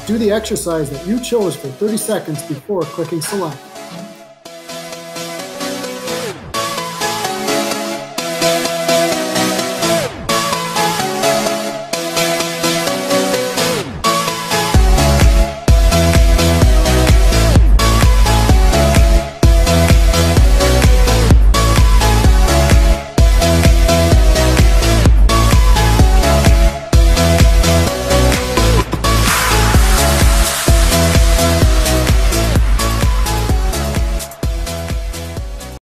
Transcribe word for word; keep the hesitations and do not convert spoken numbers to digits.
do the exercise that you chose for thirty seconds before clicking select.